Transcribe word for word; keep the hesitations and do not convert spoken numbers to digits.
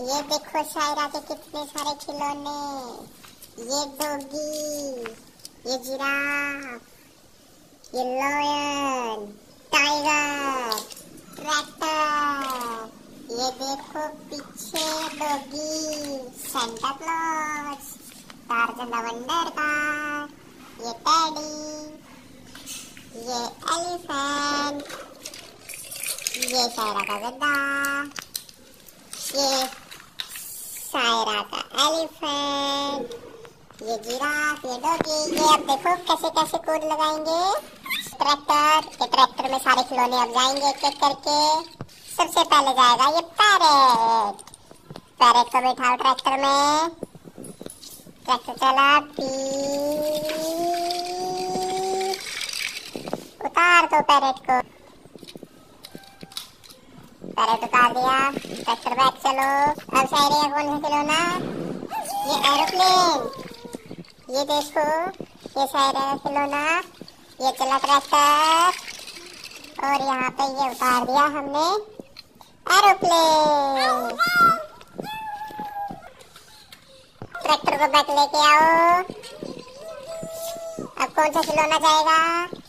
ये देखो शायरा के कितने सारे खिलौने। ये डॉगी, ये जिराफ, ये लायन, टाइगर, ट्रैक्टर। ये देखो पीछे doggy, Santa Claus, Tarzan the wonder car, ये टेडी, ये एलिफेंट, ये शायरा का गद्दा, ये शायरा का एलिफेंट, ये जिराफ, ये डॉगी। ये अब देखो कैसे कैसे कूद लगाएंगे। ट्रैक्टर, ये ट्रैक्टर में सारे खिलौने अब जाएंगे एक एक करके। सबसे पहले जाएगा ये पैरेट। पैरेट को बैठाओ ट्रैक्टर में। ट्रैक्टर चला, पी उतार दो पैरेट को। पैरेट उतार दिया, ट्रैक्टर बैक चलो। अब शायरे का कौन सा खिलौना? ये एरोप्लेन। ये देखो, ये शायरे का खिलौना। ये चला ट्रैक्टर, और यहाँ पे ये उतार दिया हमने एरोप्लेन। ट्रैक्टर को बैक लेके आओ। अब कौन सा खिलौना जाएगा?